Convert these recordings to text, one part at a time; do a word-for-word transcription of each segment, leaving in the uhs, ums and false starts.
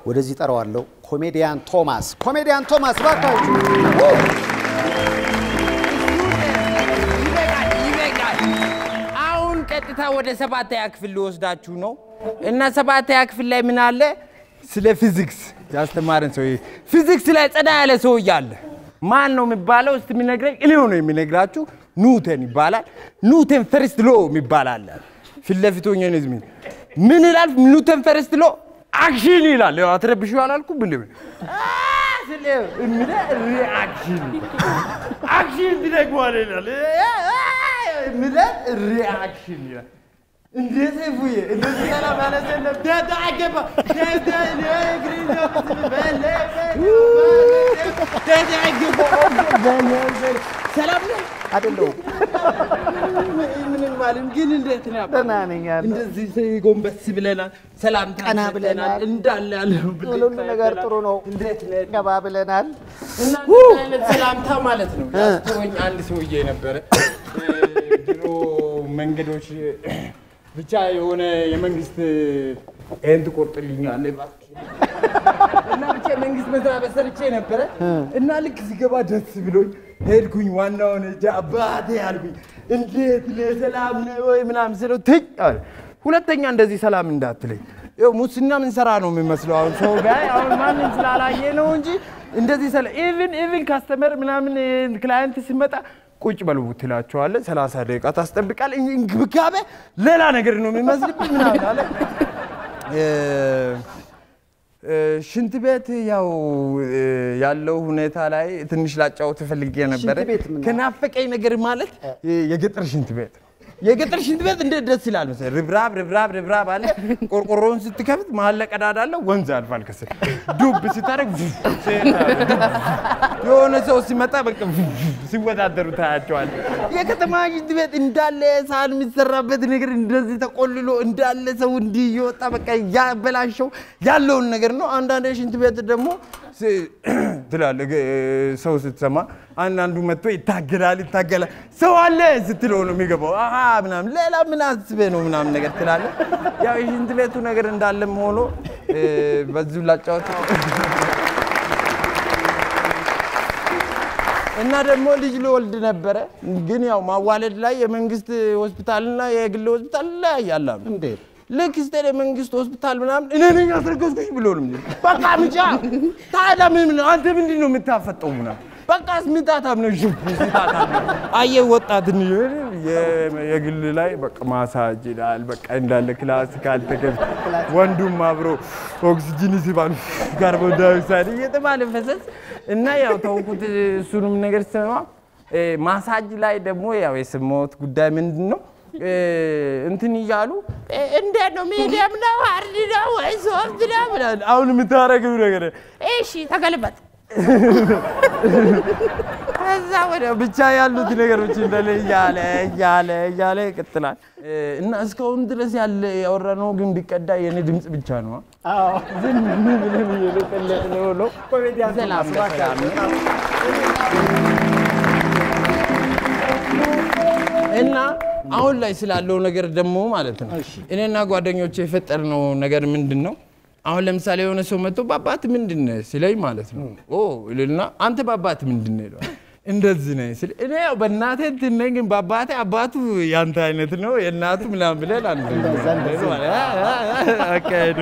ወደዚህ ጠራዋለሁ ኮሜዲያን ቶማስ ኮሜዲያን ቶማስ ባካችሁ አሁን ቀጥታ ወደ ሰባተኛ ክፍል ልወስዳችሁ ነው እና ሰባተኛ ክፍል ላይ ምን አለ ስለ ፊዚክስ ያስተማረን ሰው ፊዚክስ ላይ ጸዳ ያለ ሰው ይያለ ማን ነው የሚባለው እስቲ የሚነግረኝ እኔው ነው የሚነግራችሁ ኒውተን ይባላል ኒውተን ፈርስት ሎ የሚባላል ፊት ለፊት ሆኜ ነው ዝም ምን ይላል ኒውተን ፈርስት ሎ አክሽን ይላል ያው አትረብሽው አላልኩም እንዴ ስለ እንደ ሪአክሽን አክሽን ይደግማል ይላል ምን ሪአክሽን ይላል እንዴት ይፉዬ እንዴት ሰላም አለሰለ ዳዳ አገባ ዳዳ ለግሪን በለ ዳዳ አገባ በለ ሰላም ነው አይደለም ምን ማለት ግን እንዴት ነው ተናነኛል እንደዚህ ጎንበስ ብለናል ሰላም ቀና ብለናል እንዳለ ያለው ሁሉ ነገር ጥሩ ነው እንዴት ነው ገባ ብለናል እና ሰላምታ ማለት ነው ያስተወኝ አንድ ሰውዬ ነበር ድሮ መንገዶች ብቻ የሆነ የመንግስት ኤንድ ቆርጥልኛል ለባክ እና ብቻ መንግስት መስራት በሰርቼ ነበር እና ልክ ሲገባ ደስ ብሎኝ ሄድኩኝ ዋናውን ጃባቴ ያልኩኝ እንዴት ለሰላም ነው ወይ ምናምን ስለው ትይ አለ ሁለተኛ እንደዚህ ሰላም እንዳትለኝ ይኸው ሙስና ምን ሰራ ነው የሚመስለው አሁን ሰው ጋር አሁን ማንንም ስላላየ ነው እንጂ እንደዚህ ሰላ ኢቭን ኢቭን ካስተመር ምናምን ክላይንት ሲመጣ ቁጭ በሉ ትላቸዋለ ሰላሳ ደቂቃ ታስጠብቃል እንግብካቤ ሌላ ነገር ነው የሚመስልብኝ ምናምን አለ ሽንት ቤት ያው ያለው ሁኔታ ላይ ትንሽ ላጫው ተፈልጌ ነበር ከናፈቀኝ ነገር ማለት የገጠር ሽንት ቤት የገጠር ሽንት ቤት እንደ ደስ ይላል መሰለኝ ርብራብ ርብራብ ርብራብ አለ ቆርቆሮን ስትከፍት መሀል ለቀዳዳ አለ ወንዝ አልፋል ከስር ዱብ ሲታረግ የሆነ ሰው ሲመጣ በቃ ሲወዳደሩ ታያቸዋል የከተማ ሽንት ቤት እንዳለ ሳን የሚሰራበት ነገር እንደዚህ ተቆልሎ እንዳለ ሰው እንዲይወጣ በቃ ያበላሽው ያለውን ነገር ነው አንዳንድ ሽንት ቤት ደግሞ ትላል ሰው ስትሰማ አንዳንዱ መጥቶ ይታገላል ይታገላል ሰው አለ ስትለው ነው የሚገባው አሃ ምናምን ሌላ ምን አስበ ነው ምናምን ነገር ትላል ያው ሽንት ቤቱ ነገር እንዳለም ሆኖ በዚሁ ላጫውት እና ደግሞ ልጅ ልወልድ ነበር ግን ያው ማዋለድ ላይ የመንግስት ሆስፒታልና የግል ሆስፒታል ላይ ያላም እንዴ ለክስተለ መንግስት ሆስፒታል ምናምን እኔ ነኝ አስረገዝኩሽ ብሎ ነው በቃ ምጫ ታዲያ ምን አንተ ምንድን ነው የምታፈጠው ምናምን በቃ ስምታታም ነው ስምታታም አየ ወጣትን የግል ላይ በቃ ማሳጅ ይላል በቃ እንዳለ ክላሲካል ተከፍ ወንዱም አብሮ ኦክሲጅን ይስባል ካርቦን ዳይኦክሳይድ እየተባለ ፈሰስ እና ያው ተውኩት እሱንም ነገር ሰማ ማሳጅ ላይ ደግሞ ያው የስሞት ጉዳይ ምንድነው እንትን ይያሉ እንደ ነው ሚዲየም ነው ሃርድ ነው ወይ ሶፍት ነው ብለን አሁን የምታረገው ነገር እሺ ተገልበጥ ከዛ ወደ ብቻ ያሉት ነገሮች እንደለ ያለ ያለ ያለ ይቀጥላል እና እስካሁን ድረስ ያለ ያወራነው ግን ቢቀዳ የኔ ድምጽ ብቻ ነው አዎ ዝም ብለን እየለቀለቅነው ነው ኮሜዲያን ሰላም ሰላም እና አሁን ላይ ስላለው ነገር ደግሞ ማለት ነው እኔና ጓደኞቼ የፈጠርነው ነገር ምንድነው አሁን ለምሳሌ የሆነ ሰው መጥቶ ባባት ምንድነው ሲለኝ ማለት ነው ኦ ይልና አንተ ባባት ምንድነው ይላል እንደዚህ ነው ሲል እኔ ያው በእናቴ ትነኝ ግን ባባቴ አባቱ ያንተ አይነት ነው የእናቱ ምናምን ብለን አንተ አካሄዱ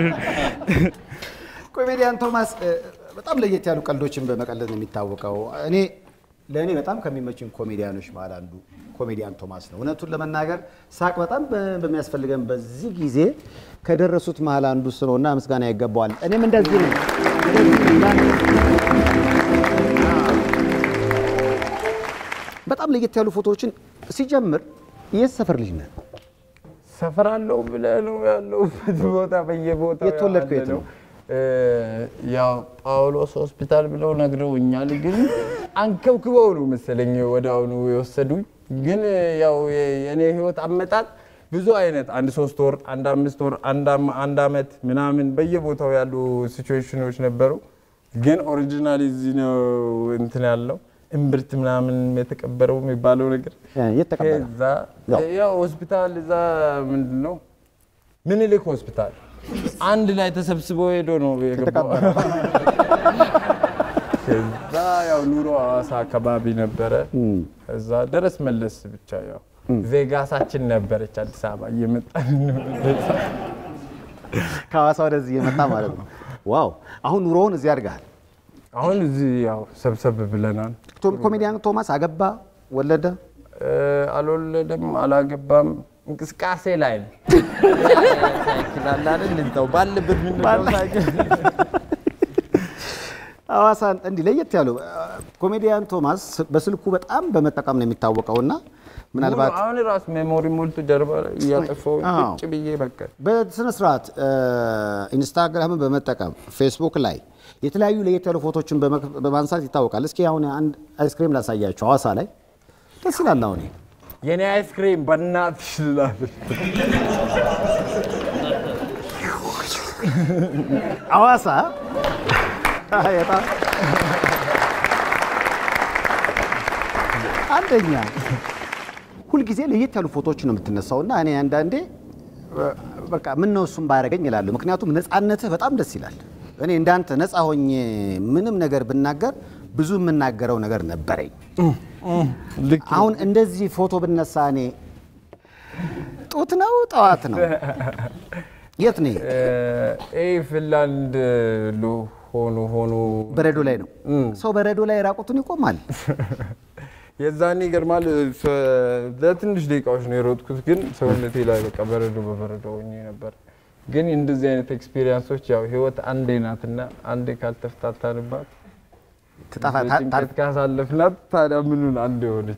ኮሜዲያን ቶማስ በጣም ለየት ያሉ ቀልዶችን በመቀለድ ነው የሚታወቀው እኔ ለኔ በጣም ከሚመቹኝ ኮሜዲያኖች ማለት አንዱ ኮሜዲያን ቶማስ ነው እውነቱን ለመናገር ሳቅ በጣም በሚያስፈልገን በዚህ ጊዜ ከደረሱት መሃል አንዱ ስለሆነና ምስጋና ይገባዋል እኔም እንደዚህ ነኝ በጣም ለየት ያሉ ፎቶዎችን ሲጀምር የሰፈር ልጅ ነህ ሰፈር አለው ብለህ ነው ያለው ቦታ በየቦታው የተወለድከው የት ነው ያው ጳውሎስ ሆስፒታል ብለው ነግረውኛል ግን አንከብክበው ነው መሰለኝ ወዳውኑ የወሰዱኝ ግን ያው የኔ ህይወት አመጣጥ ብዙ አይነት አንድ ሶስት ወር አንድ አምስት ወር አንድ አንድ አመት ምናምን በየቦታው ያሉ ሲቹዌሽኖች ነበሩ ግን ኦሪጂናሊ ነው እንትን ያለው እምብርት ምናምን የተቀበረው የሚባለው ነገር የተቀበረ ያው ሆስፒታል እዛ ምንድነው ምኒልክ ሆስፒታል አንድ ላይ ተሰብስበው ሄዶ ነው የገባው። ከዛ ያው ኑሮ ሐዋሳ አካባቢ ነበረ። ከዛ ድረስ መለስ ብቻ ያው ቬጋሳችን ነበረች አዲስ አበባ እየመጣን ነው። ከሐዋሳ ወደዚህ የመጣ ማለት ነው። ዋው አሁን ኑሮውን እዚህ አድርጋል። አሁን እዚህ ያው ሰብሰብ ብለናል። ኮሜዲያን ቶማስ አገባ ወለደ? አልወለደም አላገባም እንቅስቃሴ ላይ ነው። ሳይክል አለ አይደል እንታው ባለበት ምን ነው ሳይክል ሐዋሳ እንዲህ ለየት ያለው ኮሜዲያን ቶማስ በስልኩ በጣም በመጠቀም ነው የሚታወቀውና ምናልባት አሁን ራስ ሜሞሪ ሞልቶ ጀርባ ያጠፈው ቁጭ ብዬ በቃ በስነ ስርዓት ኢንስታግራምን በመጠቀም ፌስቡክ ላይ የተለያዩ ለየት ያሉ ፎቶዎችን በማንሳት ይታወቃል። እስኪ አሁን አንድ አይስክሪም ላሳያችሁ ሐዋሳ ላይ ደስ ይላል። አሁን የኔ አይስክሪም በእናትሽ ይላል ሐዋሳ አይታ አንደኛ ሁሉ ጊዜ ለየት ያሉ ፎቶዎችን ነው የምትነሳውና እኔ አንዳንዴ በቃ ምን ነው እሱም ባያረገኝ ይላል። ምክንያቱም ነፃነትህ በጣም ደስ ይላል። እኔ እንዳንተ ነፃ ሆኜ ምንም ነገር ብናገር ብዙ የምናገረው ነገር ነበረኝ። አሁን እንደዚህ ፎቶ ብነሳ እኔ ጡት ነው ጠዋት ነው የት ነኝ? ኤ ፊንላንድ ሎ ሆኖ ሆኖ በረዶ ላይ ነው ሰው በረዶ ላይ ራቁቱን ይቆማል። የዛኔ ገርማል ለትንሽ ደቂቃዎች ነው የሮጥኩት ግን ሰውነቴ ላይ በቃ በረዶ በበረዶ ሆኜ ነበር። ግን እንደዚህ አይነት ኤክስፒሪየንሶች ያው ህይወት አንዴ ናትና አንዴ ካልተፈታታንባት ተጣፋታ ካሳለፍናት ታዲያ ምኑን አንዴ ሆነች።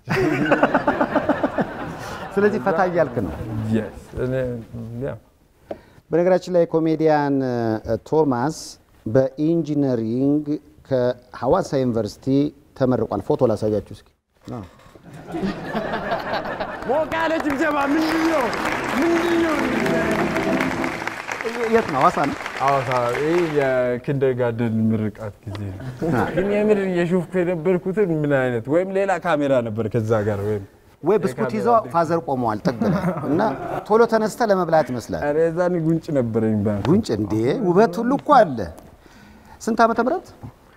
ስለዚህ ፈታ እያልክ ነው። yes እኔ ያ በነገራችን ላይ ኮሜዲያን ቶማስ በኢንጂነሪንግ ከሐዋሳ ዩኒቨርሲቲ ተመርቋል። ፎቶ ላሳያችሁ እስኪ። አዎ ሞቃለ ጭብጨባ ምንድነው ምንድነው? የት ነው? ሐዋሳ ነው። ሐዋሳ ይሄ የኪንደርጋርተን ምርቃት ጊዜ ግን የምር የሹፍኩ የነበርኩት ምን አይነት ወይም ሌላ ካሜራ ነበር ከዛ ጋር ወይም ወይ ብስኩት ይዘው ፋዘር ቆመዋል ጠግነ እና ቶሎ ተነስተ ለመብላት ይመስላል። አረ እዛን ጉንጭ ነበረኝ ባንክ ጉንጭ እንዴ ውበት ሁሉ እኮ አለ። ስንት ዓመተ ምህረት?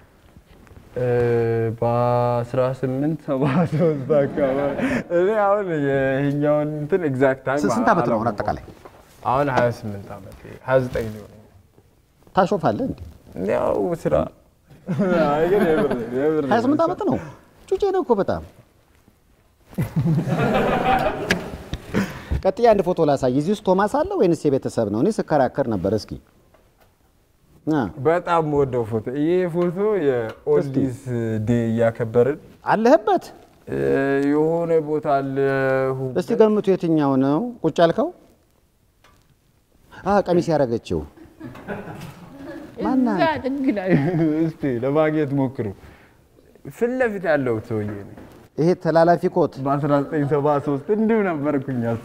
በ18 73 አካባቢ እኔ አሁን የኛውን እንትን ኤግዛክት ታይም ስንት ዓመት ነው አጠቃላይ? አሁን ሃያ ስምንት ዓመት ሃያ ዘጠኝ ነው። ታሾፋለህ እንዴ? ያው ስራ አይገር የብር የብር ሃያ ስምንት ዓመት ነው። ጩጬ ነው እኮ በጣም። ቀጥያ አንድ ፎቶ ላሳይ። እዚህ ውስጥ ቶማስ አለ ወይንስ የቤተሰብ ነው? እኔ ስከራከር ነበር። እስኪ በጣም ወደው ፎቶ ይሄ ፎቶ የኦልዲስ ዴይ ያከበርን አለህበት የሆነ ቦታ አለ። እስቲ ገምቱ የትኛው ነው ቁጭ ያልከው? አህ ቀሚስ ያረጋችው ማና? እስቲ ለማግኘት ሞክሩ። ፍለፊት ያለው ሰውዬ ነው። ይሄ ተላላፊ ኮት በ1973 እንዲሁ ነበርኩኝ። አሱ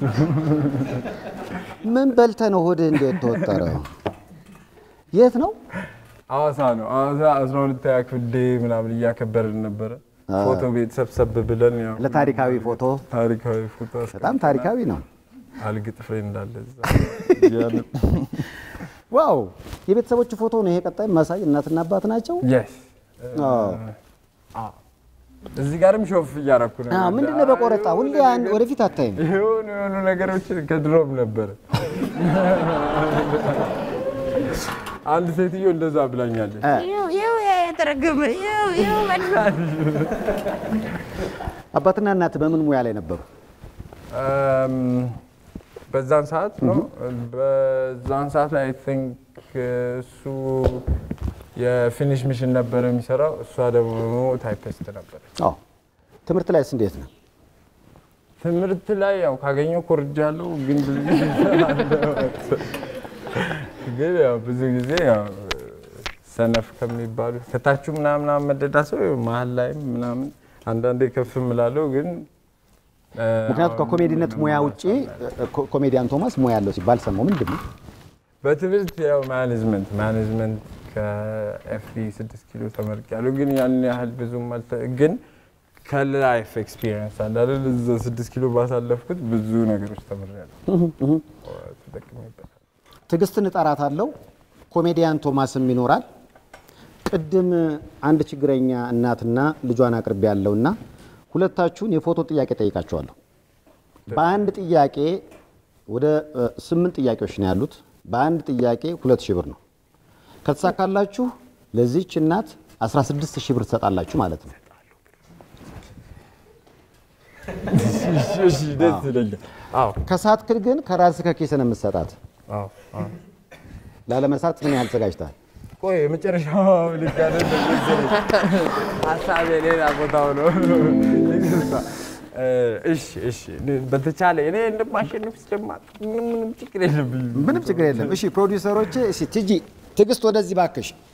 ምን በልተ ነው ሆደ እንዴት ተወጠረው? የት ነው? ሐዋሳ ነው። ሐዋሳ አስራ ሁለተኛ ክፍል ዴይ ምናምን እያከበርን ነበር። ፎቶ ቤት ሰብሰብ ብለን ያው ለታሪካዊ ፎቶ ታሪካዊ ፎቶ በጣም ታሪካዊ ነው። አልግጥ ፍሬ እንዳለ እዛ ዋው የቤተሰቦቹ ፎቶ ነው ይሄ። ቀጣይ ማሳይ እናትና አባት ናቸው። yes አዎ አዎ እዚህ ጋርም ሾፍ እያረኩ ነው። አዎ ምንድነው በቆረጣ ሁሌ አንድ ወደፊት አታይም? የሆነ የሆነ ነገሮች ከድሮም ነበር። አንድ ሴትዮ እንደዛ ብላኛለች። ይው ይው የተረገመ ይው ይው ወላሂ አባትና እናት በምን ሙያ ላይ ነበሩ? እም በዛን ሰዓት ነው በዛን ሰዓት ላይ አይ ቲንክ እሱ የፊኒሽ ሚሽን ነበር የሚሰራው እሷ ደግሞ ታይፒስት ነበር። አዎ ትምህርት ላይስ እንዴት ነው? ትምህርት ላይ ያው ካገኘው ኮርጃለሁ ግን ብዙ ግን ያው ብዙ ጊዜ ያው ሰነፍ ከሚባሉ ከታቹ ምናምን መደዳ ሰው መሀል ላይ ምናምን አንዳንዴ ከፍ እላለሁ ግን ምክንያቱም ከኮሜዲነት ሙያ ውጪ ኮሜዲያን ቶማስ ሙያ ያለው ሲባል ሰማው። ምንድነው? በትምህርት ያው ማኔጅመንት ማኔጅመንት ከኤፍዲ ስድስት ኪሎ ተመርቄያለሁ ግን ያን ያህል ብዙም አልተ ግን ከላይፍ ኤክስፒሪየንስ አንዳንድ እዛ ስድስት ኪሎ ባሳለፍኩት ብዙ ነገሮች ተመረያለሁ። ተጠቅሜበታለሁ። ትግስትን እጠራታለሁ ኮሜዲያን ቶማስም ይኖራል። ቅድም አንድ ችግረኛ እናትና ልጇን አቅርቤ ያለውና ሁለታችሁን የፎቶ ጥያቄ ጠይቃቸዋለሁ። በአንድ ጥያቄ ወደ ስምንት ጥያቄዎች ነው ያሉት። በአንድ ጥያቄ ሁለት ሺህ ብር ነው። ከተሳካላችሁ ለዚህች እናት አስራ ስድስት ሺህ ብር ትሰጣላችሁ ማለት ነው። እሺ ደስ ይላል። አዎ ከሳትክ ግን ከራስህ ከኪስህ ነው የምትሰጣት። አዎ አዎ ላለመሳት ምን ያህል ተዘጋጅተሃል? ቆይ የመጨረሻው ልክ አይደለም መሰለኝ። ሀሳቤ ሌላ ቦታው ነው። እሺ እሺ በተቻለ እኔ እንደማሸንፍ ስለማቅ ምንም ችግር የለብኝም። ምንም ችግር የለም። እሺ ፕሮዲውሰሮቼ፣ እሺ ቲጂ ትግስት ወደዚህ ባክሽ።